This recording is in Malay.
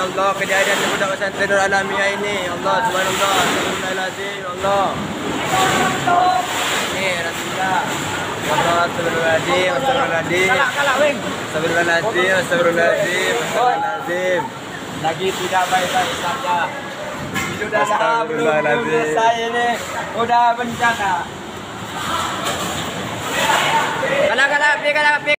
Allah kejadian budak pesantren Nur Alamiah ini. Allah subhanallah. Astagfirullahaladzim. Allah. Ini Rasulullah. Allah astagfirullahaladzim. Astagfirullahaladzim. Astagfirullahaladzim. Astagfirullahaladzim. Astagfirullahaladzim. Lagi tidak baik-baik saja. Sudah belum selesai ini. Udah bencana. Kalau,